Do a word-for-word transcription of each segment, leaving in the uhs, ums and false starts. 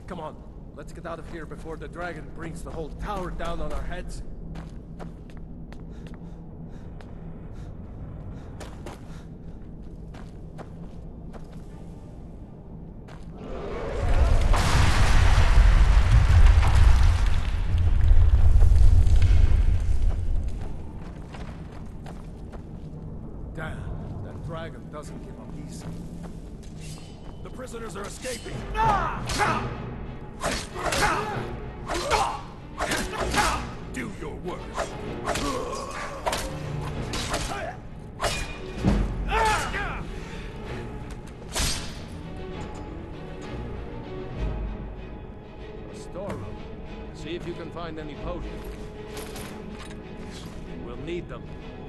Come on, let's get out of here before the dragon brings the whole tower down on our heads. Damn, that dragon doesn't give up easy. The prisoners are escaping. Do your worst. A storeroom. See if you can find any potions. We'll need them.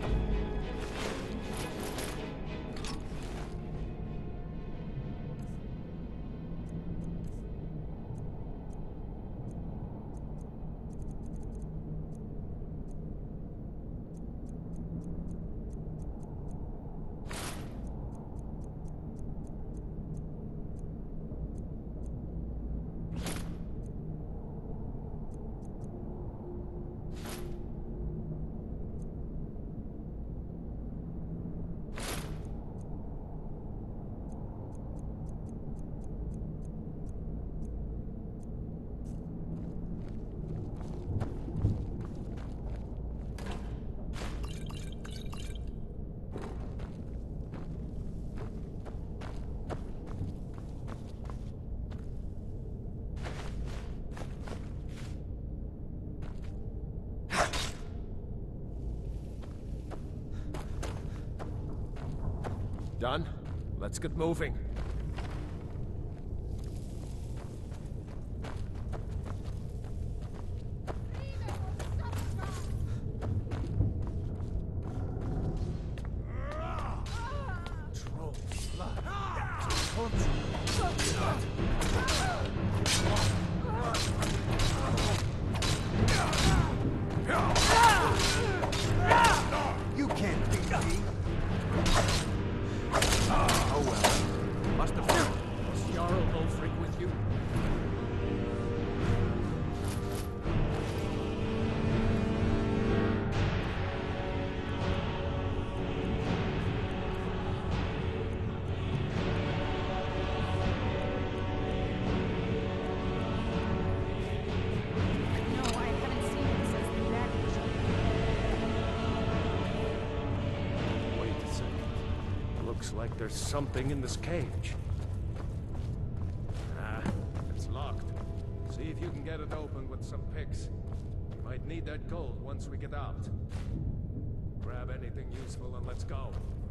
Done? Let's get moving. You can't beat me. Oh well. Must have been. Was Jarl Ulfric with you? No, I haven't seen this as the dragon show. Wait a second. Looks like there's something in this cage. Ah, it's locked. See if you can get it open with some picks. Might need that gold once we get out. Grab anything useful and let's go.